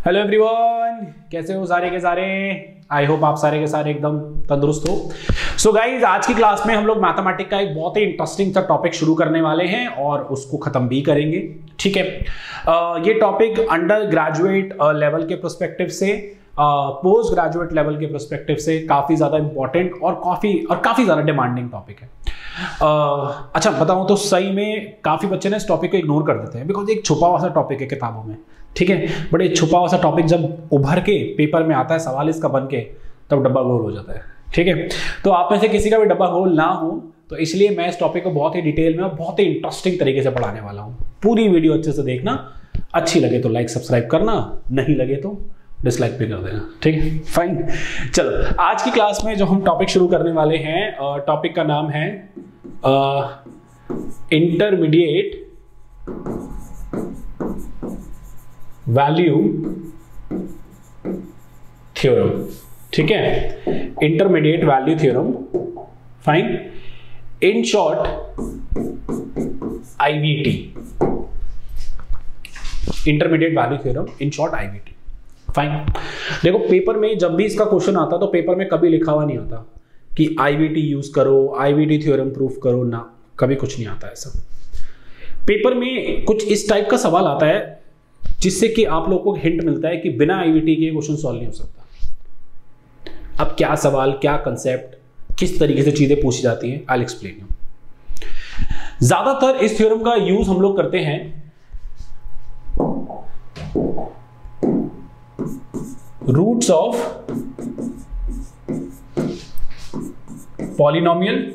Hello everyone, कैसे हो सारे के सारे। आई होप आप सारे के सारे एकदम तंदुरुस्त हो। सो गाइज, आज की क्लास में हम लोग मैथमेटिक्स का एक बहुत ही इंटरेस्टिंग सा टॉपिक शुरू करने वाले हैं और उसको खत्म भी करेंगे। ठीक है, ये टॉपिक अंडर ग्रेजुएट लेवल के पर्सपेक्टिव से, पोस्ट ग्रेजुएट लेवल के पर्सपेक्टिव से काफी ज्यादा इंपॉर्टेंट और काफी ज्यादा डिमांडिंग टॉपिक है। अच्छा बताऊं तो सही में काफी बच्चे ने इस टॉपिक को इग्नोर कर देते हैं, बिकॉज एक छुपा हुआ सा टॉपिक है किताबों में। ठीक है, बट एक छुपा हुआ सा टॉपिक जब उभर के पेपर में आता है, सवाल इसका बन के, तब डब्बा गोल हो जाता है। ठीक है, तो आप में से किसी का भी डब्बा गोल ना हो, तो इसलिए मैं इस टॉपिक को बहुत ही डिटेल में और बहुत ही इंटरेस्टिंग तरीके से पढ़ाने वाला हूँ। पूरी वीडियो अच्छे से देखना, अच्छी लगे तो लाइक सब्सक्राइब करना, नहीं लगे तो डिसलाइक भी कर देना। ठीक है, फाइन। चलो, आज की क्लास में जो हम टॉपिक शुरू करने वाले हैं, टॉपिक का नाम है इंटरमीडिएट वैल्यू थ्योरम। ठीक है, intermediate value theorem, fine, in short IVT, intermediate value theorem in short IVT। Fine. देखो, पेपर में जब भी इसका क्वेश्चन आता तो पेपर में कभी लिखा हुआ नहीं आता कि IVT यूज करो, IVT थ्योरम प्रूफ करो, ना, कभी कुछ नहीं आता ऐसा। पेपर में कुछ इस टाइप का सवाल आता है जिससे कि आप लोगों को हिंट मिलता है कि बिना IVT के क्वेश्चन सॉल्व नहीं हो सकता। अब क्या सवाल, क्या कंसेप्ट, किस तरीके से चीजें पूछी जाती हैं, आई विल एक्सप्लेन यू। ज्यादातर इस थ्योरम का यूज हम लोग करते हैं रूट्स ऑफ पॉलिनोमियल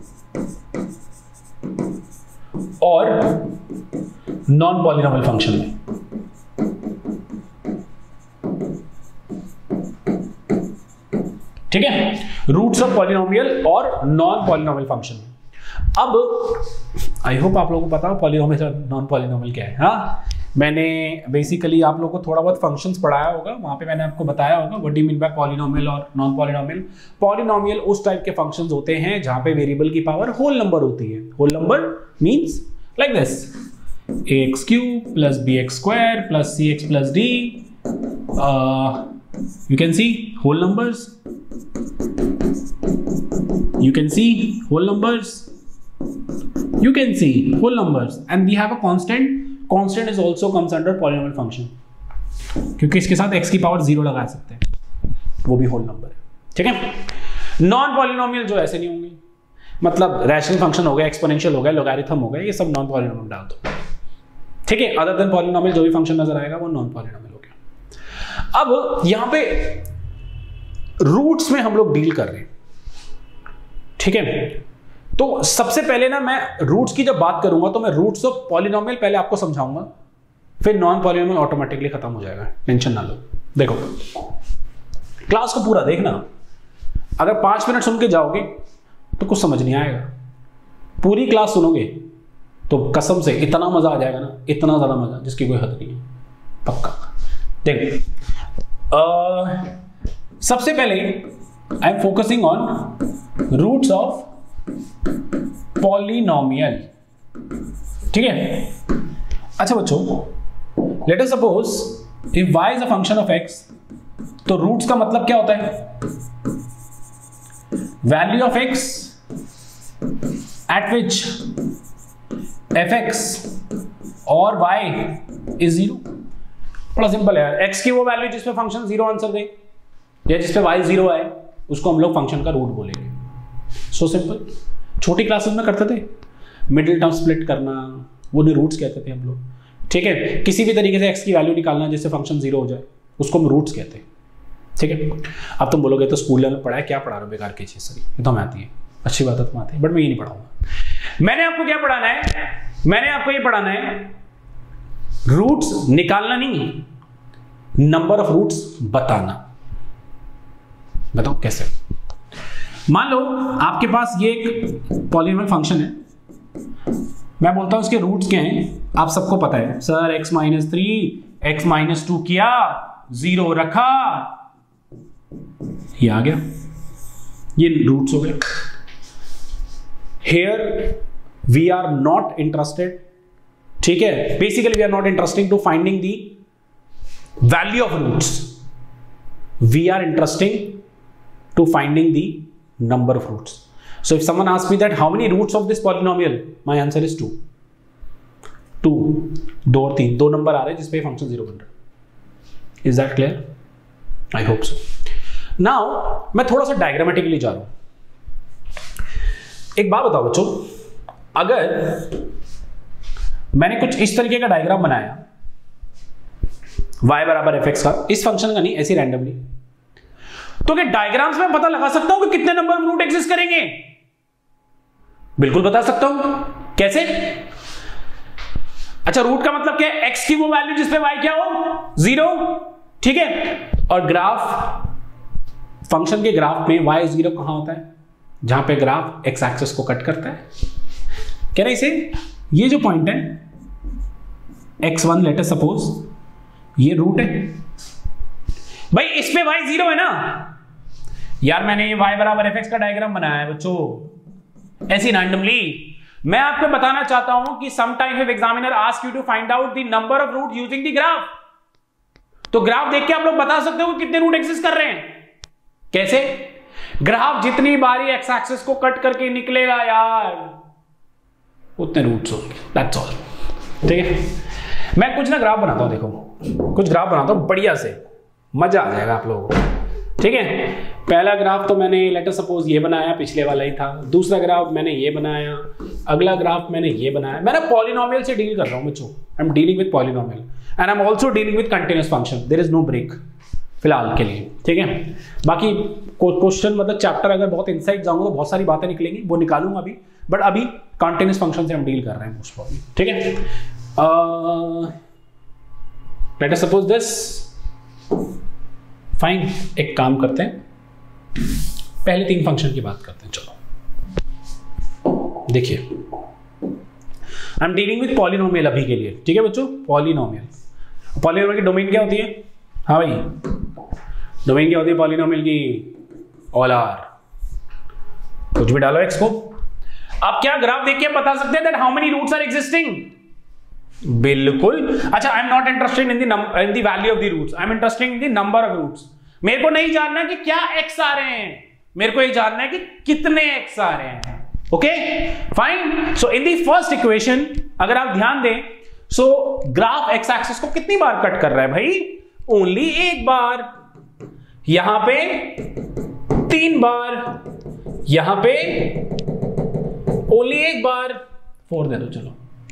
और नॉन पॉलिनोमियल फंक्शन में। ठीक है, रूट्स ऑफ पॉलिनोमियल और नॉन पॉलिनोमियल फंक्शन में। अब आई होप आप लोगों को पता हो पॉलिनोमियल और नॉन पॉलिनोमियल क्या है। हाँ, मैंने बेसिकली आप लोगों को थोड़ा बहुत फंक्शंस पढ़ाया होगा, वहां पे मैंने आपको बताया होगा what do you mean by polynomial और नॉन पॉलिनोमियल। पॉलिनोमियल उस टाइप के फंक्शंस होते हैं जहां पे वेरिएबल की पावर होल नंबर होती है। Whole number means like this, ax³ plus bx² plus cx plus d, you can see whole numbers, you can see whole numbers, you can see whole numbers, and we have a constant is also comes under polynomial function, क्योंकि इसके साथ x की power 0 लगा सकते हैं, वो भी whole number है। ठीक है, नॉन पॉलिनोमियल जो ऐसे नहीं होंगे, मतलब रैशनल फंक्शन हो गया, एक्सपोनेंशियल हो गया, लॉगरिथम हो गया, ये सब नॉन पॉलिनोमियल डाल दो। ठीक है, अदर देन पॉलिनोमियल जो भी फंक्शन नजर आएगा वो नॉन पॉलिनोमियल हो गया। अब यहां पे रूट्स में हम लोग डील कर रहे हैं। ठीक है, तो सबसे पहले ना मैं रूट्स की जब बात करूंगा तो मैं रूट्स ऑफ पॉलिनोमियल पहले आपको समझाऊंगा, फिर नॉन पॉलिनोमियल ऑटोमेटिकली खत्म हो जाएगा, टेंशन ना लो। देखो, क्लास को पूरा देखना, अगर 5 मिनट सुन के जाओगे तो कुछ समझ नहीं आएगा। पूरी क्लास सुनोगे तो कसम से इतना मजा आ जाएगा ना, इतना ज्यादा मजा जिसकी कोई हद नहीं है, पक्का। देखो, सबसे पहले I am focusing on roots of polynomial. ठीक है, अच्छा बच्चों, let us suppose if y is a function of x, तो रूट्स का मतलब क्या होता है? Value of x at which fx और y is 0। बड़ा सिंपल है, x की वो वैल्यू जिसपे फंक्शन 0 आंसर दे या जिसपे y 0 आए, उसको हम लोग फंक्शन का रूट बोलेंगे। So simple. छोटी क्लासेस में करते थे मिडिल टर्म स्प्लिट करना, वो नहीं रूट्स कहते थे हम लोग। ठीक है, किसी भी तरीके से x की वैल्यू निकालना जिससे फंक्शन 0 हो जाए, उसको हम रूट्स कहते हैं। ठीक है, अब तुम बोलोगे तो स्कूल में पढ़ा है, क्या पढ़ा रहे हो बेकार की चीज, सही ये तो हमें आती है, अच्छी बात है तुम आती है, बट मैं ये नहीं पढ़ाऊंगा। मैंने आपको क्या पढ़ाना है? मैंने आपको ये पढ़ाना है रूट्स निकालना नहीं, नंबर ऑफ रूट्स बताना। बताओ कैसे। मान लो आपके पास ये एक पॉलिनोमियल फंक्शन है, मैं बोलता हूं इसके रूट्स क्या हैं, आप सबको पता है। सर x-3 x-2 किया, 0 रखा, ये आ गया, ये रूट्स हो गए। Here we are not interested, ठीक है, basically we are not interesting to finding the value of roots. We are interested to finding the number of roots. So if someone asks me that how many roots of this polynomial, my answer is 2. 2, 2 और 3, 2 number आ रहे हैं जिसपे function 0 बन रहा है. Is that clear? I hope so. Now मैं थोड़ा सा डायग्रामेटिकली जा रहा हूं. एक बात बताओ बच्चों, अगर मैंने कुछ इस तरीके का डायग्राम बनाया y बराबर fx का, इस फंक्शन का नहीं, ऐसे रैंडमली, तो क्या डायग्राम्स में पता लगा सकता हूं कि कितने नंबर ऑफ रूट एग्जिस्ट करेंगे? बिल्कुल बता सकता हूं. कैसे? अच्छा, रूट का मतलब क्या है? x की वो वैल्यू जिसपे y क्या हो, 0. ठीक है. और ग्राफ, फंक्शन के ग्राफ में y 0 कहां होता है? जहां पे ग्राफ x एक्सिस को कट करता है. कह रहे इसे, ये जो पॉइंट है x1, लेट अस सपोज ये रूट है भाई, इस पे y 0 है ना यार. मैंने ये y बराबर fx का डायग्राम बनाया है बच्चों ऐसी रैंडमली. मैं आपको बताना चाहता हूं कि sometime if examiner ask you to find out the number of root using the graph, तो ग्राफ देख के आप लोग बता सकते हो कितने रूट एग्जिस्ट कर रहे हैं. कैसे? ग्राफ जितनी बारी एक्स एक्सिस को कट करके निकलेगा यार, उतने रूट्स होंगे. That's all. ठीक है. मैं कुछ ना ग्राफ बनाता हूं, देखो कुछ ग्राफ बनाता हूं बढ़िया से, मजा आ जाएगा आप लोगों को. ठीक है. पहला ग्राफ तो मैंने लेट अस सपोज ये बनाया, पिछले वाला ही था. दूसरा ग्राफ मैंने ये बनाया, अगला ग्राफ मैंने ये बनाया. मैं ना पॉलिनोमियल से डील कर रहा हूं बच्चों. I am dealing with polynomial and I am also dealing with continuous function. There is no break फिलहाल के लिए. ठीक है. बाकी क्वेश्चन मतलब चैप्टर अगर बहुत इनसाइड जाऊंगा तो बहुत सारी बातें निकलेंगी, वो निकालूंगा अभी, बट अभी कंटीन्यूअस फंक्शन से हम डील कर रहे हैं मोस्ट प्रॉब्ली. ठीक है. Let us suppose this. Fine, एक काम करते हैं, पहले 3 फंक्शन की बात करते हैं. चलो देखिए, I am dealing with polynomial अभी के लिए. ठीक है बच्चों. पॉलिनोमियल, पॉलिनोमियल की डोमेन क्या होती है? हाँ भाई, डोमेन क्या होती है पॉलिनोमियल की? All are. कुछ भी डालो एक्स को. आप क्या ग्राफ देख के बता सकते हैं that how many roots are existing? बिल्कुल. अच्छा, I am not interested in the value of the roots, I am interested in the number of roots. मेरे को नहीं जानना कि क्या एक्स आ रहे हैं, मेरे को ये जानना है कि कितने एक्स आ रहे हैं. Okay fine. So in the first equation अगर आप ध्यान दें, सो ग्राफ एक्स एक्सिस को कितनी बार कट कर रहा है भाई? ओनली एक बार. यहां पे 3 बार, यहां पे ओनली एक बार. 4 दे दो. चलो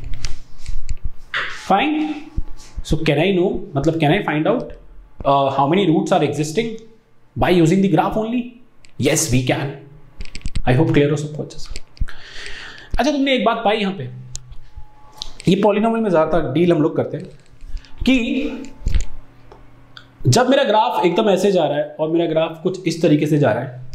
fine. So can I know, मतलब can I find out how many roots are existing by using the graph only? Yes, we can. I hope clear हो सबको अच्छे से. अच्छा, तुमने एक बात पाई यहाँ पे, ये पॉलिनोमियल में ज्यादातर डील हम लोग करते हैं कि जब मेरा ग्राफ एकदम ऐसे जा रहा है और मेरा ग्राफ कुछ इस तरीके से जा रहा है,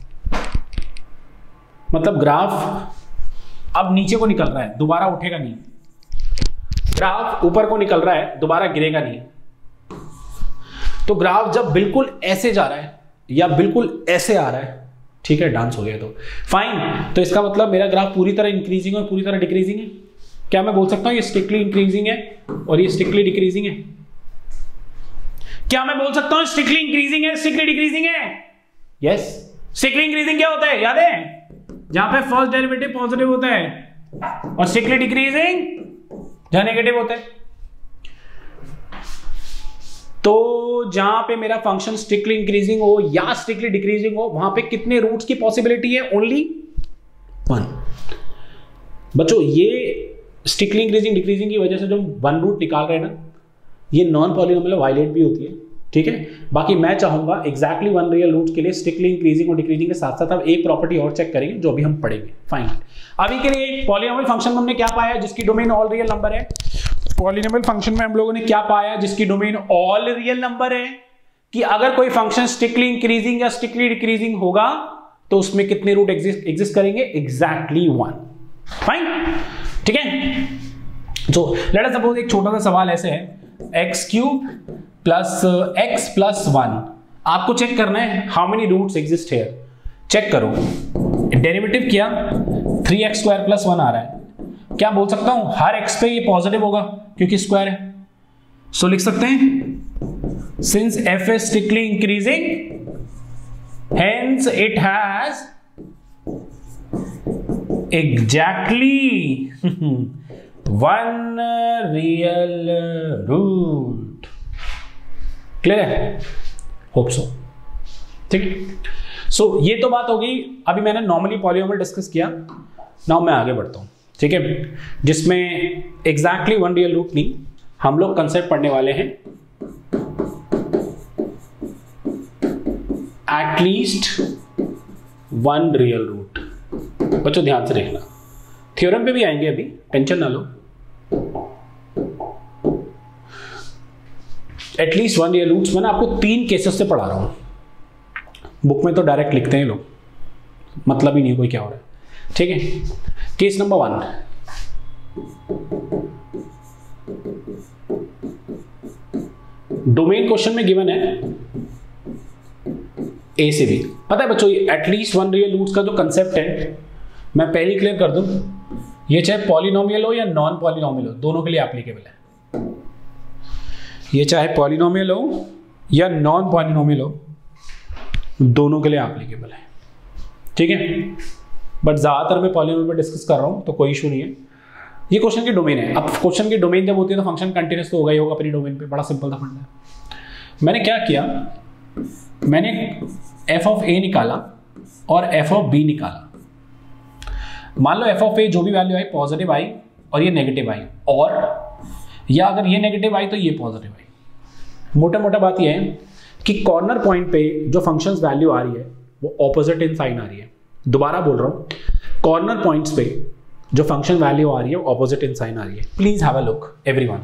मतलब ग्राफ अब नीचे को निकल रहा है, दोबारा उठेगा नहीं. ग्राफ ऊपर को निकल रहा है, दोबारा गिरेगा नहीं. तो ग्राफ जब बिल्कुल ऐसे जा रहा है या बिल्कुल ऐसे आ रहा है, ठीक है, डांस हो गया तो फाइन, तो इसका मतलब मेरा ग्राफ पूरी तरह इंक्रीजिंग और पूरी तरह डिक्रीजिंग है. क्या मैं बोल सकता हूं ये स्ट्रिक्टली इंक्रीजिंग है और ये स्ट्रिक्टली डिक्रीजिंग है? क्या मैं बोल सकता हूं स्ट्रिक्टली इंक्रीजिंग है, स्ट्रिक्टली डिक्रीजिंग है? यस. स्ट्रिक्टली इंक्रीजिंग क्या होता है याद है? जहां पे फर्स्ट डेरिवेटिव पॉजिटिव होता है, और स्ट्रिक्टली डिक्रीजिंग जहां नेगेटिव होता है. तो जहां पे मेरा फंक्शन स्ट्रिक्टली इंक्रीजिंग हो या स्ट्रिक्टली डिक्रीजिंग हो, वहां पे कितने रूट्स की पॉसिबिलिटी है? ओनली 1. बच्चों, ये स्ट्रिक्टली इंक्रीजिंग डिक्रीजिंग की वजह से जो 1 रूट निकाल रहे हैं ना, ये नॉन पॉलिनोमियल वायलेट भी होती है. ठीक है. बाकी मैं चाहूंगा एग्जैक्टली 1 रियल रूट के लिए स्ट्रिक्टली इंक्रीजिंग और डिक्रीजिंग के साथ साथ अब एक प्रॉपर्टी और चेक करेंगे जो भी हम पढ़ेंगे. फाइन. अभी के लिए पॉलिनोमियल फंक्शन में हमने क्या पाया जिसकी डोमेन ऑल रियल नंबर है? पॉलिनोमियल फंक्शन में हम लोगों ने क्या पाया जिसकी डोमेन ऑल रियल नंबर है? कि अगर कोई फंक्शन स्ट्रिक्टली इंक्रीजिंग या स्ट्रिक्टली डिक्रीजिंग होगा तो उसमें कितने रूट एग्जिस्ट करेंगे? एग्जैक्टली 1. फाइन. ठीक है. तो लेट अस सपोज एक छोटा सा सवाल ऐसे है, x³ प्लस x प्लस 1. आपको चेक करना है how many roots exist here. Check करो, डेरिवेटिव किया, 3x² प्लस 1 आ रहा है. क्या बोल सकता हूं हर x पे ये पॉजिटिव होगा क्योंकि स्क्वायर है. सो लिख सकते हैं Since f is strictly increasing, hence it has exactly one real root. Clear है? Hope so. ठीक. सो ये तो बात होगी. अभी मैंने नॉर्मली पॉलीनोमियल डिस्कस किया. नाउ मैं आगे बढ़ता हूं. ठीक है, जिसमें एग्जैक्टली वन रियल रूट नहीं, हम लोग कंसेप्ट पढ़ने वाले हैं एटलीस्ट वन रियल रूट. बच्चों ध्यान से देखना, थ्योरम पे भी आएंगे, अभी टेंशन ना लो. At least one real roots. मैंने आपको 3 केसेस से पढ़ा रहा हूं. बुक में तो डायरेक्ट लिखते हैं लोग, मतलब ही नहीं कोई क्या हो रहा है. ठीक है, केस नंबर 1. डोमेन क्वेश्चन में गिवन है ए से बी. पता है बच्चों, एटलीस्ट वन रियल रूट्स का जो कंसेप्ट है, मैं पहले क्लियर कर दूं, ये चाहे पॉलिनोमियल हो या नॉन पॉलिनोमियल हो, दोनों के लिए एप्लीकेबल है. ये चाहे पॉलिनोमियल हो या नॉन पॉलिनोमियल हो, दोनों के लिए एप्लीकेबल है. ठीक है, बट ज्यादातर मैं पॉलिनोमियल पे डिस्कस कर रहा हूं तो कोई इशू नहीं है. ये क्वेश्चन की डोमेन है. अब क्वेश्चन की डोमेन जब होती है तो फंक्शन कंटिन्यूअस तो होगा ही होगा अपनी डोमेन पे. बड़ा सिंपल था फंडा. मैंने क्या किया, मैंने एफ ऑफ ए निकाला और एफ ऑफ बी निकाला. मान लो एफ ऑफ ए जो भी वैल्यू आई पॉजिटिव आई और ये नेगेटिव आई, और या अगर ये नेगेटिव आई तो ये पॉजिटिव आई. मोटा मोटा बात ये है कि कॉर्नर पॉइंट पे जो फंक्शंस वैल्यू आ रही है वो ऑपोजिट इन साइन आ रही है. दोबारा बोल रहा हूं, कॉर्नर पॉइंट्स पे जो फंक्शन वैल्यू आ रही है वो ऑपोजिट इन साइन आ रही है. Please have a look everyone.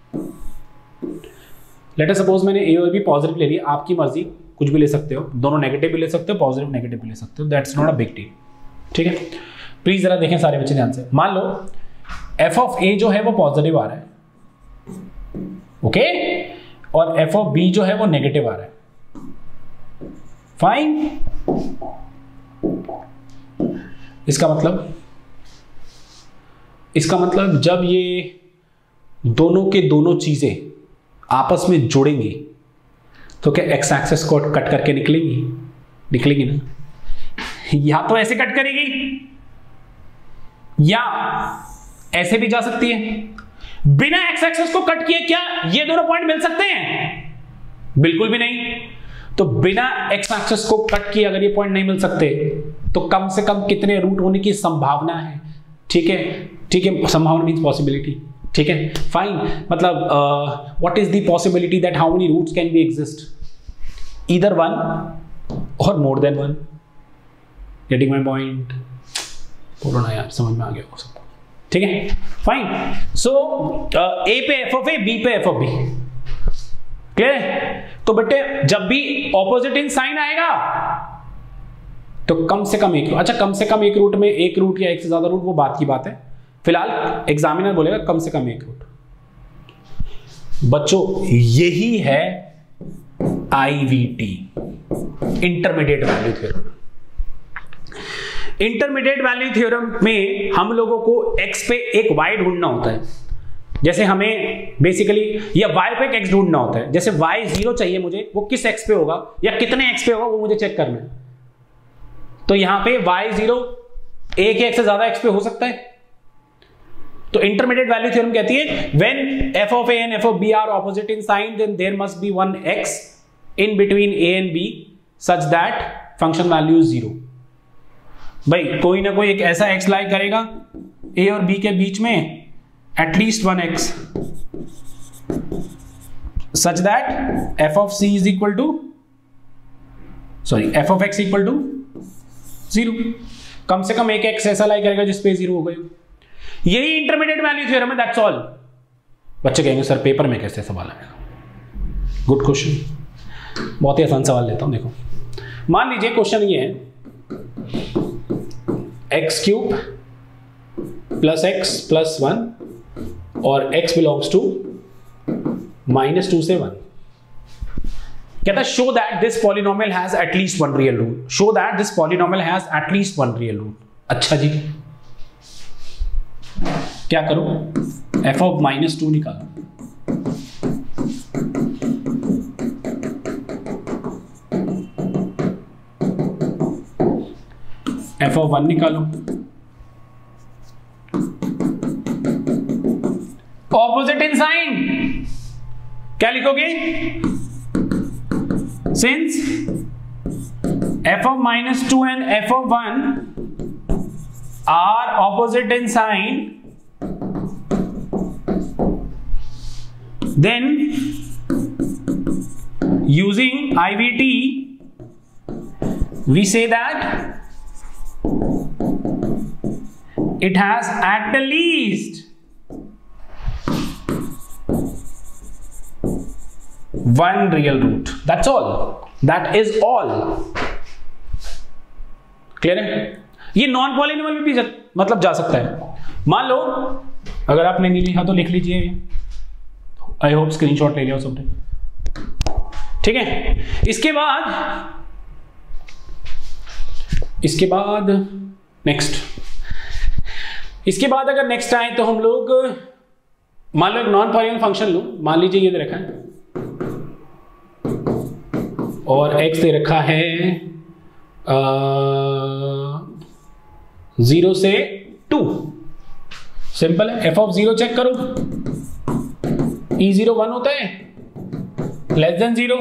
Let us suppose मैंने ए और बी पॉजिटिव ले लिया. आपकी मर्जी, कुछ भी ले सकते हो, दोनों नेगेटिव भी ले सकते हो, पॉजिटिव नेगेटिव भी ले सकते हो. That's not a big deal. ठीक है, प्लीज जरा देखें सारे बच्चे ध्यान से. मान लो एफ ऑफ ए जो है वो पॉजिटिव आ रहा है, ओके, और एफ ऑफ बी जो है वो नेगेटिव आ रहा है. फाइन. इसका मतलब जब ये दोनों के दोनों चीजें आपस में जुड़ेंगी तो क्या एक्स एक्सिस को कट करके निकलेंगी ना. या तो ऐसे कट करेगी या ऐसे भी जा सकती है. बिना एक्स एक्सिस को कट किए क्या ये दोनों पॉइंट मिल सकते हैं? बिल्कुल भी नहीं. तो बिना एक्स एक्सिस को कट किए अगर ये पॉइंट नहीं मिल सकते तो कम से कम कितने रूट होने की संभावना है? ठीक है, संभावना मीन्स पॉसिबिलिटी. ठीक है, फाइन. मतलब what is the possibility that how many roots can be exist? Either one और more than one. Getting my point? बोलो ना यार, समझ में आ गया वो सब. ठीक है, फाइन. सो ए पे एफ ऑफ ए, बी पे एफ ऑफ बी. क्लियर है? तो बेटे जब भी ऑपोजिट इन साइन आएगा तो कम से कम एक, अच्छा कम से कम एक रूट में एक रूट या एक से ज्यादा रूट, वो बात की बात है. फिलहाल एग्जामिनर बोलेगा कम से कम एक रूट. बच्चों यही है IVT, intermediate value theorem. Intermediate value theorem में हम लोगों को x पे एक y ढूंढना होता है. जैसे हमें बेसिकली या y पे एक x ढूंढना होता है. जैसे y 0 चाहिए मुझे, वो किस x पे होगा या कितने x पे होगा वो मुझे चेक करना है. तो यहां पे y 0 एक या एक से ज्यादा x पे हो सकता है. तो इंटरमीडिएट वैल्यू थ्योरम कहती है when f of a and f of b are opposite in sign then there must be one x in between a and b such that function value is 0. भाई कोई ना कोई एक ऐसा x लाई करेगा a और b के बीच में, at least one x, such that f of c is equal to f of x equal to 0. कम से कम एक x ऐसा लाई करेगा जिसपे 0 हो गई. यही इंटरमीडिएट वैल्यू थ्योरम है. That's all. बच्चे कहेंगे सर पेपर में कैसे सवाल आएगा? Good question. बहुत ही आसान सवाल लेता हूं. देखो मान लीजिए क्वेश्चन ये है x cube plus x plus 1 और x बिलोंग्स टू -2 से 1. कहता है show that this polynomial has at least one real root. Show that this polynomial has at least one real root. अच्छा जी, क्या करो? f ऑफ -2 निकालो. एफ ऑफ 1 निकालो, ऑपोजिट इन साइन क्या लिखोगे? Since f of -2 and f of 1 are opposite in sign, then using IVT we say that it has at least one real root. That's all. That is all. Clear है? ये non polynomial भी मतलब जा सकता है। मान लो अगर आपने नहीं लिखा तो लिख लीजिए, आई होप स्क्रीनशॉट ले लिया सबने, ठीक है। इसके बाद नेक्स्ट, इसके बाद अगर नेक्स्ट आए तो हम लोग मान लो एक नॉन पॉलिनोमियल फंक्शन लो, मान लीजिए ये दे रखा है और x दे रखा है 0 से 2। सिंपल है, f ऑफ 0 चेक करो, e0 1 होता है, लेस देन 0।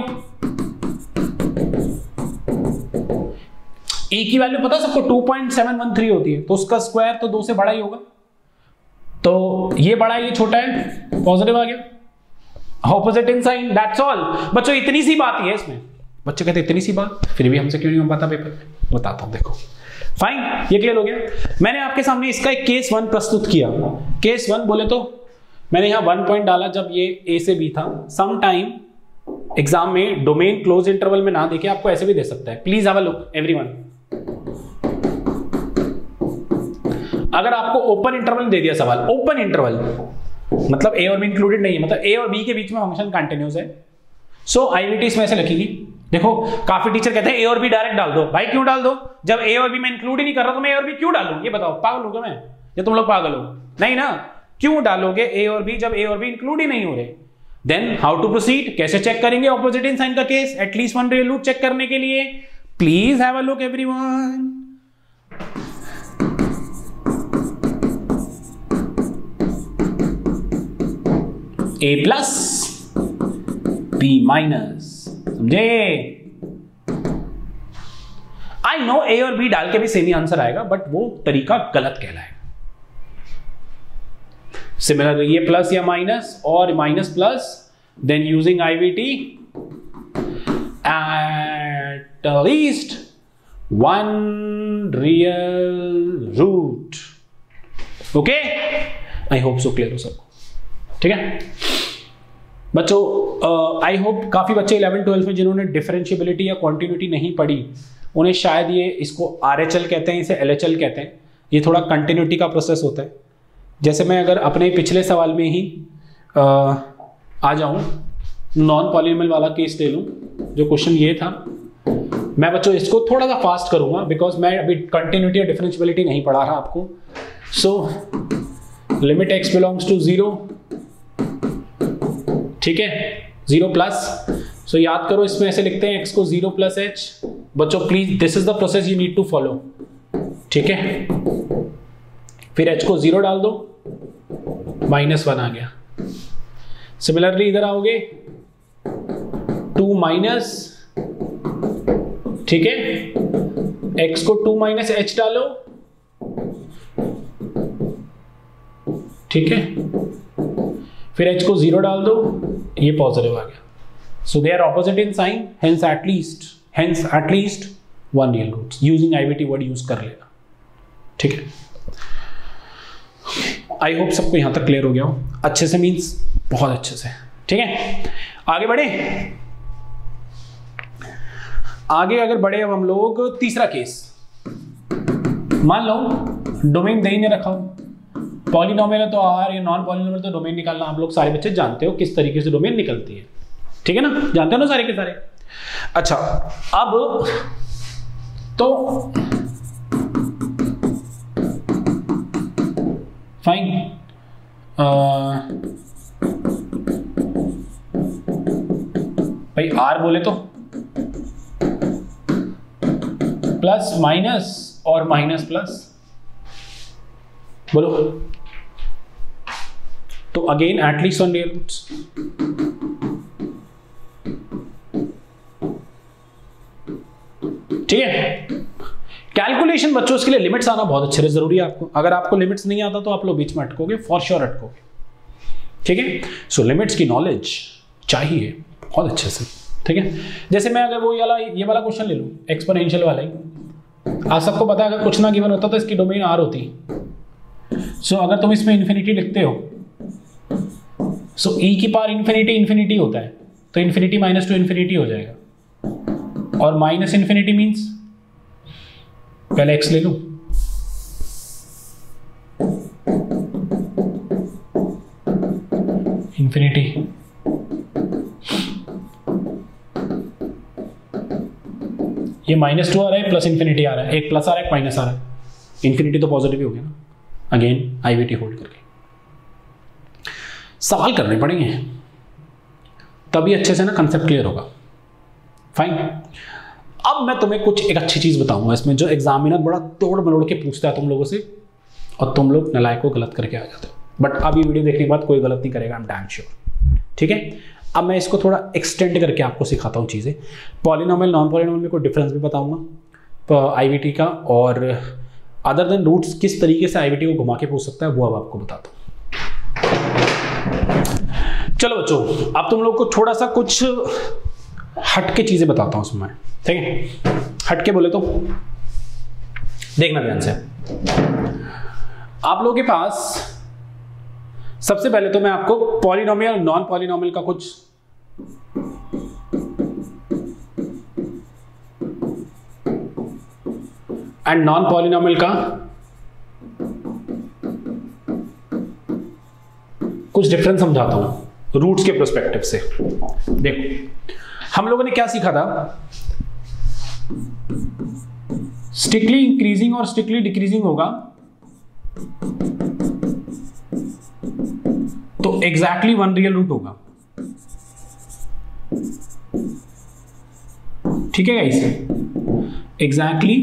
e की वैल्यू पता सबको 2.713 होती है, तो उसका स्क्वायर तो 2 से बड़ा ही होगा, तो ये बड़ा है ये छोटा है, पॉजिटिव आ गया, opposite in sign, that's all. बच्चों इतनी सी बात ही है इसमें। बच्चे कहते इतनी सी बात, फिर भी हमसे क्यों नहीं पता पेपर में, बताता हूं, देखो फाइन, ये क्लियर हो गया। मैंने आपके सामने इसका एक केस 1 प्रस्तुत किया। केस 1 बोले तो मैंने यहां 1 पॉइंट डाला जब ये ए से बी था। सम टाइम एग्जाम में डोमेन क्लोज इंटरवल में ना देखे आपको ऐसे भी दे सकता है। Please have a look everyone. अगर आपको ओपन इंटरवल दे दिया सवाल, ओपन इंटरवल मतलब ए और बी इंक्लूडेड नहीं है, मतलब ए और बी के बीच में फंक्शन कंटिन्यूस है, सो आईवीटी इसमें ऐसे लिखेगी। देखो काफी टीचर कहते हैं ए और बी डायरेक्ट डाल दो। भाई क्यों डाल दो, जब ए और बी मैं इंक्लूड ही नहीं कर रहा तो मैं ए और बी क्यों डालूं? ये बताओ, पागल हो क्या मैं या तुम लोग पागल हो? नहीं ना, क्यों डालोगे ए और बी जब ए और बी इंक्लूड ही नहीं हो रहे? देन हाउ टू प्रोसीड, कैसे चेक करेंगे ऑपोजिट इन साइन का case? At least one real root check करने के लिए please have a look everyone. A plus B minus, समझे? आई नो ए और बी डाल के भी सेम ही आंसर आएगा, बट वो तरीका गलत कहलाएगा। सिमिलरली ये प्लस या माइनस और minus plus, then using IVT at least one real root. Okay, I hope so clear हो सबको, ठीक है बच्चों? आई होप काफी बच्चे 11-12 में जिन्होंने डिफरेंशिएबिलिटी या कॉन्टिन्यूटी नहीं पढ़ी, उन्हें शायद ये, इसको आरएचएल कहते हैं, इसे एलएचएल कहते हैं, ये थोड़ा कंटिन्यूटी का प्रोसेस होता है। जैसे मैं अगर अपने पिछले सवाल में ही आ जाऊं, नॉन पॉलिनोमियल वाला केस ले लूं, जो क्वेश्चन ये था, मैं बच्चों इसको थोड़ा सा फास्ट करूंगा बिकॉज मैं अभी कंटिन्यूटी और डिफरेंशिएबिलिटी नहीं पढ़ा रहा आपको। So limit x belongs to 0, ठीक है, 0 प्लस, सो याद करो इसमें ऐसे लिखते हैं x को 0 प्लस एच। बच्चों please this is the process you need to follow, ठीक है? फिर h को 0 डाल दो, -1 आ गया। सिमिलरली इधर आओगे 2 माइनस, ठीक है, x को 2 माइनस एच डालो, ठीक है, फिर h को 0 डाल दो, ये पॉजिटिव आ गया। So they are opposite in sign, hence at least one real root. Using IVT word use कर लेना, ठीक है? आई होप सबको यहां तक क्लियर हो गया हो अच्छे से, मींस बहुत अच्छे से, ठीक है? आगे बढ़े, आगे अगर बढ़े अब हम लोग तीसरा केस। मान लो डोमेन दे ही नहीं रखा हो, पॉलिनोमियल है तो आर, या नॉन पॉलिनोमियल तो डोमेन निकालना आप लोग सारे बच्चे जानते हो किस तरीके से डोमेन निकलती है, ठीक है ना? जानते हो ना सारे के सारे। अच्छा, अब तो फाइन, भाई आर बोले तो प्लस माइनस और माइनस प्लस, बोलो। तो again at least one real roots. ठीक है, कैलकुलेशन बच्चों इसके लिए लिमिट्स आना बहुत अच्छे से जरूरी है आपको। अगर आपको लिमिट्स नहीं आता तो आप लोग बीच में अटकोगे, फॉर श्योर अटकोगे। ठीक है, सो लिमिट्स की नॉलेज चाहिए बहुत अच्छे से। ठीक है, जैसे मैं अगर वो ये वाला क्वेश्चन ले लूं, एक्सपोनेंशियल वाला ही, आप सबको पता है अगर कुछ ना गिवन होता तो इसकी डोमेन आर होती। सो अगर तुम इसमें इन्फिनिटी लिखते हो, सो ई की पावर इन्फिनिटी इन्फिनिटी होता है, तो इन्फिनिटी माइनस टू इन्फिनिटी हो जाएगा। और माइनस इन्फिनिटी मीन्स पहले एक्स ले लूं, इन्फिनिटी, ये माइनस टू आ रहा है, प्लस इन्फिनिटी आ रहा है, एक प्लस आ रहा है एक माइनस आ रहा है, इन्फिनिटी तो पॉजिटिव ही हो गया ना। अगेन आईवीटी होल्ड करके सवाल करने पड़ेंगे, तभी अच्छे से ना कंसेप्ट क्लियर होगा। फाइन, अब मैं तुम्हें कुछ एक अच्छी चीज बताऊंगा इसमें, जो एग्जामिनर बड़ा तोड़ मरोड़ के पूछता है तुम लोगों से, और तुम लोग नलायक को गलत करके आ जाते हो। बट अब ये वीडियो देखने के बाद कोई गलत नहीं करेगा, आई एम डैम श्योर। ठीक है, अब मैं इसको थोड़ा एक्सटेंड करके आपको सिखाता हूँ चीजें। पॉलिनोमियल नॉन पॉलिनोमियल में कोई डिफरेंस भी बताऊंगा आईवीटी का, और अदर देन रूट्स किस तरीके से आईवीटी को घुमा के पूछ सकता है वो अब आपको बताता हूँ। चलो बच्चों, अब तुम लोग को थोड़ा सा कुछ हट के चीजें बताता हूँ उसमें। ठीक है, हट के बोले तो देखना ध्यान से। आप लोगों के पास सबसे पहले तो मैं आपको पॉलिनोमियल नॉन पॉलिनोमियल का कुछ एंड नॉन पॉलिनोमियल का कुछ डिफरेंस समझाता हूं रूट्स के पर्सपेक्टिव से। देखो, हम लोगों ने क्या सीखा था, स्ट्रिक्टली इंक्रीजिंग और स्ट्रिक्टली डिक्रीजिंग होगा तो एग्जैक्टली वन रियल रूट होगा। ठीक है guys, exactly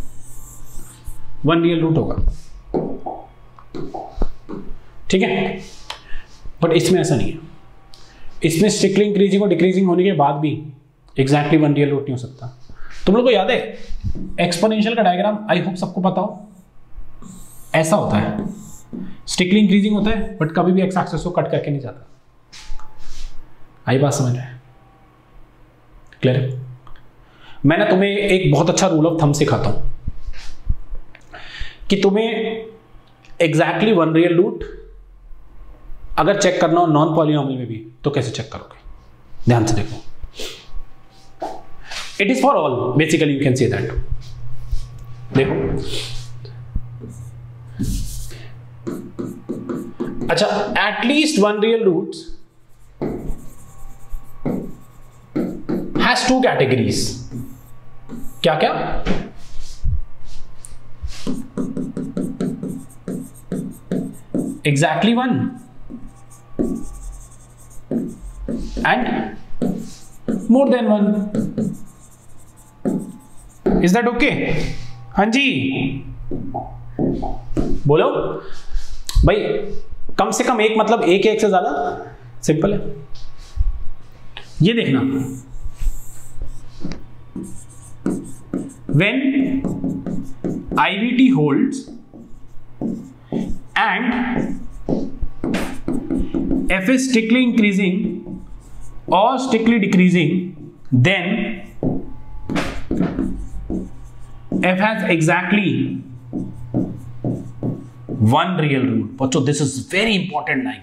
one real root होगा। ठीक है, बट इसमें ऐसा नहीं है। इसमें स्ट्रिक्टली इंक्रीजिंग और डिक्रीजिंग होने के बाद भी एग्जैक्टली वन रियल रूट नहीं हो सकता। तुम लोगों को याद है एक्सपोनेंशियल का डायग्राम, आई होप सबको पता हो, ऐसा होता है, स्ट्रिक्टली इंक्रीजिंग होता है बट कभी भी एक्स एक्सिस को कट करके नहीं जाता। आई बात समझ रहे हैं? क्लियर? मैं ना तुम्हें एक बहुत अच्छा रूल ऑफ थंब सिखाता हूं कि तुम्हें एग्जैक्टली वन रियल रूट अगर चेक करना हो नॉन पॉलिनोमियल में भी तो कैसे चेक करोगे। ध्यान से देखो, it is for all basically, you can say that. देखो, अच्छा, at least one real root has two categories. क्या क्या? Exactly one and more than one. Is that okay? हाँ जी, बोलो भाई। कम से कम एक मतलब एक या एक से ज्यादा? सिंपल है। ये देखना, when IVT holds and f is strictly increasing or strictly decreasing, then f has exactly one real root. बच्चों, this is very important line,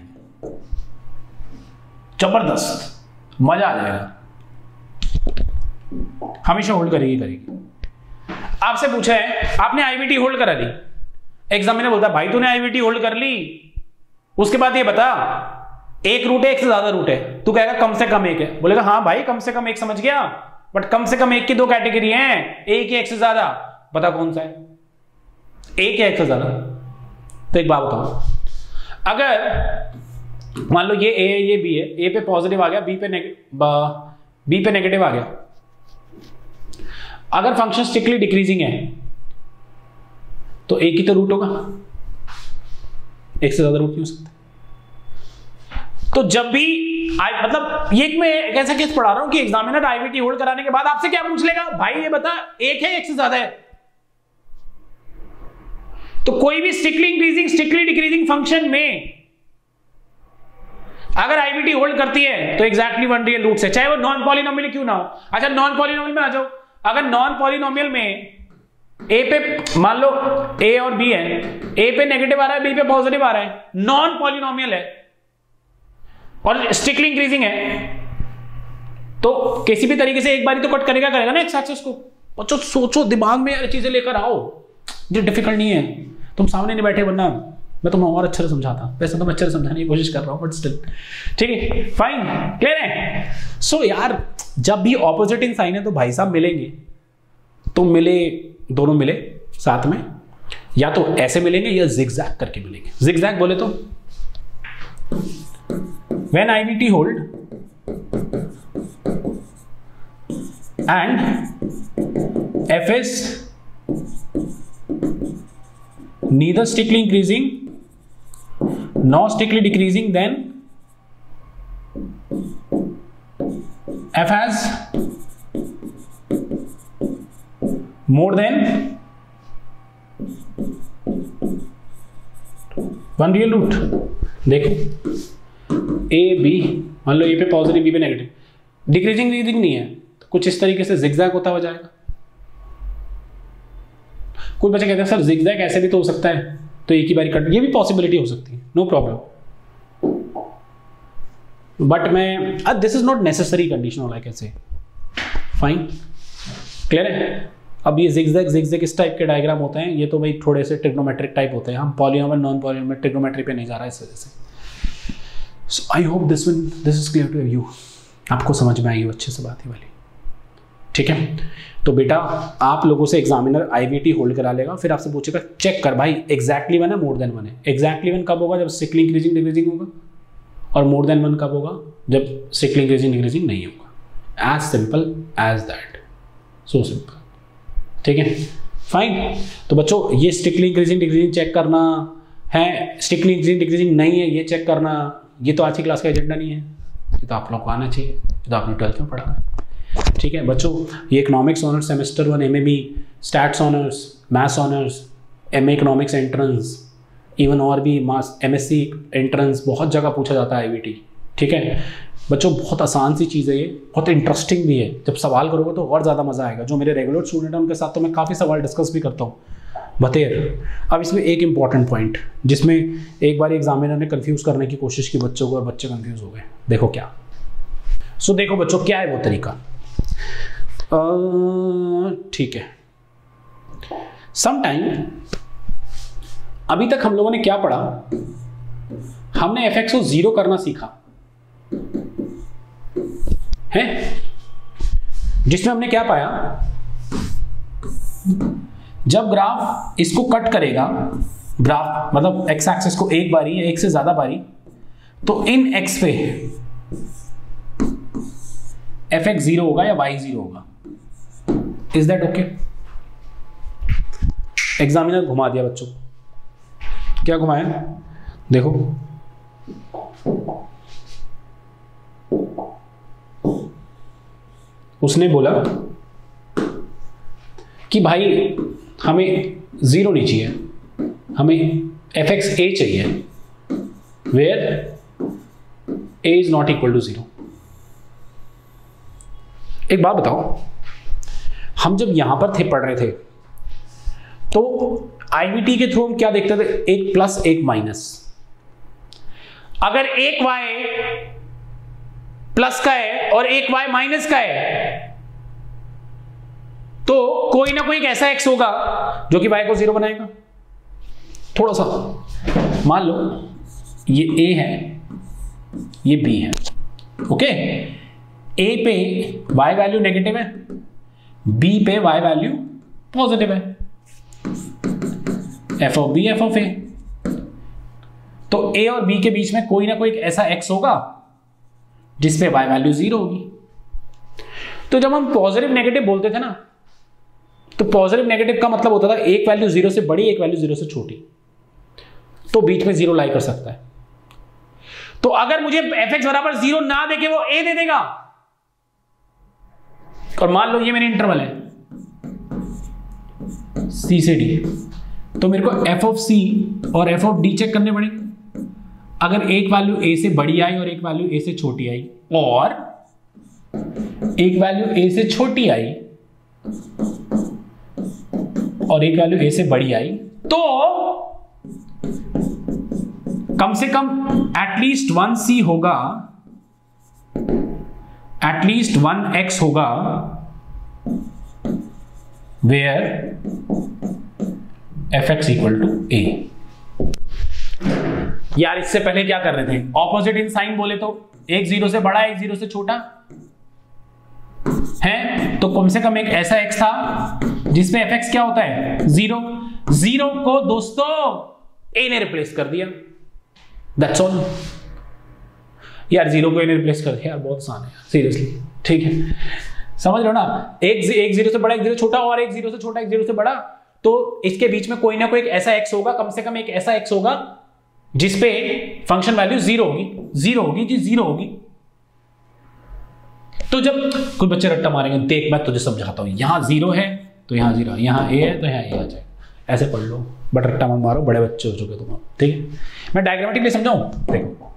जबरदस्त, मजा आ जाएगा, हमेशा होल्ड करेगी। आपसे पूछा है, आपने आईवीटी होल्ड करा ली, एग्जामिनर बोलता है भाई तूने आईवीटी होल्ड कर ली, उसके बाद ये बता एक रूट है एक से ज्यादा रूट है? तू कहेगा कम से कम एक है। बोलेगा हाँ भाई कम से कम एक समझ गया, बट कम से कम एक की दो कैटेगरी हैं, एक या एक से ज्यादा, बता कौन सा है? एक या एक से ज्यादा? तो एक बात बताओ, अगर मान लो ये ए है ये बी है, ए पे पॉजिटिव आ गया, बी पे नेगेटिव आ गया, अगर फंक्शन स्ट्रिक्टली डिक्रीजिंग है तो एक ही तो रूट होगा, एक से ज्यादा रूट नहीं हो सकते। तो जब भी मतलब ये मैं एक ऐसा केस पढ़ा रहा हूं कि एग्जामिनर आईवीटी होल्ड कराने के बाद आपसे क्या पूछ लेगा, भाई ये बता एक है एक से ज्यादा है। तो कोई भी strictly increasing strictly decreasing function में अगर आईवीटी होल्ड करती है तो एग्जैक्टली वन रियल रूट है, चाहे वो नॉन पॉलिनोमियल क्यों ना हो। अच्छा नॉन पॉलिनोमियल में आ जाओ, अगर नॉन पॉलिनोमियल में ए पे मान लो ए और बी है, ए पे नेगेटिव आ रहा है बी पे पॉजिटिव आ रहा है, नॉन पॉलिनोमियल है और स्ट्रिक्टली इंक्रीजिंग है, तो किसी भी तरीके से एक बारी तो कट करेगा ना एक्स एक्सिस को। बच्चों सोचो, दिमाग में यार चीजें लेकर आओ, ये डिफिकल्ट नहीं है। तुम सामने नहीं बैठे वरना मैं तुम्हें और अच्छे से समझाता, वैसे तो मैं अच्छे से समझाने की कोशिश कर रहा हूं बट स्टिल ठीक है, फाइन, क्लियर है। सो यार जब भी ऑपोजिटिंग साइन है तो भाई साहब मिलेंगे, तो मिले, दोनों मिले साथ में, या तो ऐसे मिलेंगे या जिगजैग करके मिलेंगे। जिगजैग बोले तो when IVT hold and f is neither strictly increasing nor strictly decreasing, then f has more than one real root। देखो ए बी, मान लो ए पे पॉजिटिव बी पे नेगेटिव, डिक्रीजिंग रीडिंग नहीं है तो कुछ इस तरीके से जिगजैग होता हो जाएगा। कुछ बच्चे कहते हैं सर जिगजैग ऐसे भी तो हो सकता है, तो एक ही बारी कट, ये भी पॉसिबिलिटी हो सकती है, नो प्रॉब्लम, बट मैं this is not necessary condition all I can say, fine, clear है। अब ये जिगजैग इस टाइप के डायग्राम होते हैं, ये तो भाई थोड़े से ट्रिग्नोमेट्रिक टाइप होते हैं, हम पॉलिनोमियल नॉन पॉलिनोमियल ट्रिग्नोमेट्री पे नहीं जा रहा है इस वजह से। So I hope this is clear to you, आपको समझ में आई हो अच्छे से बात ही वाली, ठीक है। तो बेटा आप लोगों से एग्जामिनर आईवीटी होल्ड करा लेगा, फिर आपसे पूछेगा चेक कर भाई एग्जैक्टली वन है मोर देन वन है। एग्जैक्टली वन कब होगा, जब स्ट्रिक्टली इंक्रीजिंग डिक्रीजिंग होगा, और मोर देन वन कब होगा, जब स्ट्रिक्टली इंक्रीजिंग डिक्रीजिंग नहीं होगा। As simple as that, so simple, ठीक है, फाइन। तो बच्चों ये स्ट्रिक्टली इंक्रीजिंग डिक्रीजिंग चेक करना है, स्ट्रिक्टली इंक्रीजिंग डिक्रीजिंग नहीं है ये चेक करना, ये तो आज की क्लास का एजेंडा नहीं है, ये तो आप लोग को आना चाहिए, ये तो आपने 12th में पढ़ा है, ठीक है बच्चों। ये economics honours semester 1 MAB, stats honours, maths honours, MA economics entrance, even और भी एमएससी एंट्रेंस, बहुत जगह पूछा जाता है आईवीटी, ठीक है बच्चों। बहुत आसान सी चीज़ है ये, बहुत इंटरेस्टिंग भी है, जब सवाल करोगे तो और ज़्यादा मज़ा आएगा। जो मेरे रेगुलर स्टूडेंट हैं उनके साथ तो मैं काफ़ी सवाल डिस्कस भी करता हूँ बतेर। अब इसमें एक इंपॉर्टेंट पॉइंट जिसमें एक बार एग्जामिनर ने कंफ्यूज करने की कोशिश की बच्चों को और बच्चे कंफ्यूज हो गए, देखो क्या। सो देखो बच्चों क्या है वो तरीका, ठीक है। समटाइम अभी तक हम लोगों ने क्या पढ़ा, हमने एफ एक्स को 0 करना सीखा है, जिसमें हमने क्या पाया, जब ग्राफ इसको कट करेगा, ग्राफ मतलब एक्स एक्सिस को एक बारी या एक से ज्यादा बारी, तो इन एक्स पे एफ एक्स 0 होगा या वाई 0 होगा। Is that okay? एग्जामिनर घुमा दिया बच्चों को, क्या घुमाया देखो, उसने बोला कि भाई हमें 0 नहीं चाहिए, हमें एफ एक्स ए चाहिए, where a is not equal to 0। एक बात बताओ, हम जब यहां पर थे पढ़ रहे थे तो आईवीटी के थ्रू हम क्या देखते थे, एक प्लस एक माइनस। अगर एक वाई प्लस का है और एक वाई माइनस का है तो कोई ना कोई एक ऐसा एक्स होगा जो कि वाई को 0 बनाएगा। थोड़ा सा मान लो ये ए है, ये बी है, ओके। ए पे वाई वैल्यू नेगेटिव है, बी पे वाई वैल्यू पॉजिटिव है, f of b f of a. तो ए और बी के बीच में कोई ना कोई एक ऐसा एक्स होगा जिसपे वाई वैल्यू 0 होगी। तो जब हम पॉजिटिव नेगेटिव बोलते थे ना, तो पॉजिटिव नेगेटिव का मतलब होता था एक वैल्यू 0 से बड़ी, एक वैल्यू 0 से छोटी, तो बीच में 0 लाई कर सकता है। तो अगर मुझे fx बराबर 0 ना देके वो a दे देगा, और मान लो ये मेरे इंटरवल है c से d, तो मेरे को f ऑफ c और f ऑफ d चेक करने पड़ेंगे। अगर एक वैल्यू a से बड़ी आई और एक वैल्यू a से छोटी आई, और एक वैल्यू a से छोटी आई और एक वैल्यू a से बड़ी आई, तो कम से कम एटलीस्ट 1c होगा, एटलीस्ट 1x होगा, where fx equal to a। यार इससे पहले क्या कर रहे थे, ऑपोजिट इन साइन बोले तो एक 0 से बड़ा एक 0 से छोटा है, तो कम से कम एक ऐसा x था जिसमें fx क्या होता है 0। 0 को दोस्तों a ने रिप्लेस कर दिया, दैट्स ऑल। यार 0 को a ने रिप्लेस कर दिया, यार बहुत आसान है सीरियसली, ठीक है, समझ लो ना। एक 0 से बड़ा एक 0 छोटा, और एक 0 से छोटा एक 0 से बड़ा, तो इसके बीच में कोई ना कोई एक ऐसा x होगा, कम से कम एक ऐसा x होगा जिसपे फंक्शन वैल्यू 0 होगी, 0 होगी जी, 0 होगी। तो जब कुछ बच्चे रट्टा मारेंगे, देख मैं तुझे समझाता हूं, यहां 0 है तो यहां 0, यहां a है तो यहां a आ जाए, ऐसे पढ़ लो, बट रट्टा मत मारो, बड़े बच्चे हो चुके तुम, ठीक है। मैं डायग्रामेटिकली समझाऊं, देखो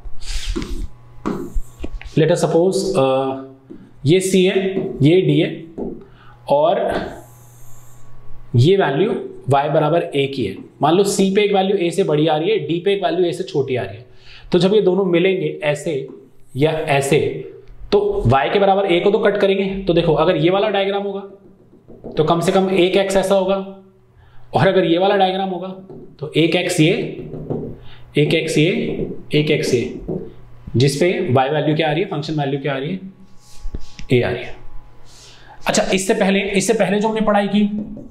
लेट अस सपोज ये c है, ये d है, और ये वैल्यू y बराबर a की है। मान लो c पे एक वैल्यू a से बड़ी आ रही है, d पे एक वैल्यू a से छोटी आ रही है, तो जब ये दोनों मिलेंगे ऐसे या ऐसे, तो y के बराबर a को तो कट करेंगे। तो देखो अगर ये वाला डायग्राम होगा तो कम से कम एक x ऐसा होगा, और अगर ये वाला डायग्राम होगा तो एक x ये, एक x ये, एक x ये, जिसपे y वैल्यू क्या आ रही है, फंक्शन वैल्यू क्या आ रही है, a आ रही है। अच्छा इससे पहले जो हमने पढ़ाई की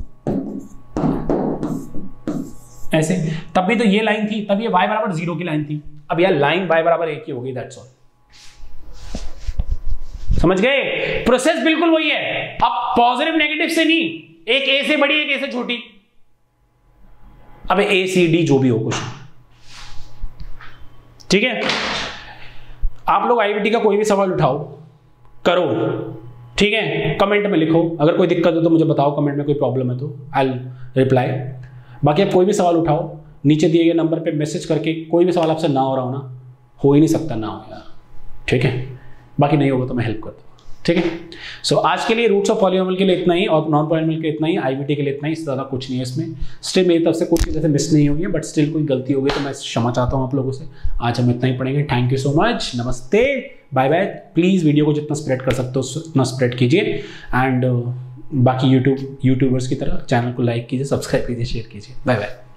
ऐसे, तब भी तो ये लाइन थी, तब ये y बराबर 0 की लाइन थी, अब यह लाइन y बराबर 1 की हो गई, दैट्स ऑल। समझ गए, प्रोसेस बिल्कुल वही है। अब पॉजिटिव नेगेटिव से नहीं, एक a से बड़ी एक a से छोटी, अब a c d जो भी हो कुछ, ठीक है। आप लोग IVT का कोई भी सवाल उठाओ, करो, ठीक है, कमेंट में लिखो, अगर कोई दिक्कत हो तो मुझे बताओ, कमेंट में कोई प्रॉब्लम है तो आई विल रिप्लाई। बाकी आप कोई भी सवाल उठाओ, नीचे दिए गए नंबर पे मैसेज करके, कोई भी सवाल आपसे ना हो रहा हो ना, हो ही नहीं सकता ना हो यार, ठीक है, बाकी नहीं होगा तो मैं हेल्प कर दूंगा, ठीक है। सो आज के लिए रूट्स ऑफ पॉलीनोमियल के लिए इतना ही, और नॉन पॉलीनोमियल के इतना ही, IVT के लिए इतना ही, इससे ज़्यादा कुछ नहीं है इसमें। स्टिल मेरी तरफ से कुछ चीज़ें से मिस नहीं हुई है, बट स्टिल कोई गलती हो गई तो मैं क्षमा चाहता हूँ आप लोगों से। आज हम इतना ही पढ़ेंगे, थैंक यू सो मच, नमस्ते, बाय बाय। प्लीज़ वीडियो को जितना स्प्रेड कर सकते हो उतना स्प्रेड कीजिए, एंड बाकी यूट्यूबर्स की तरह चैनल को लाइक कीजिए, सब्सक्राइब कीजिए, शेयर कीजिए। Bye bye.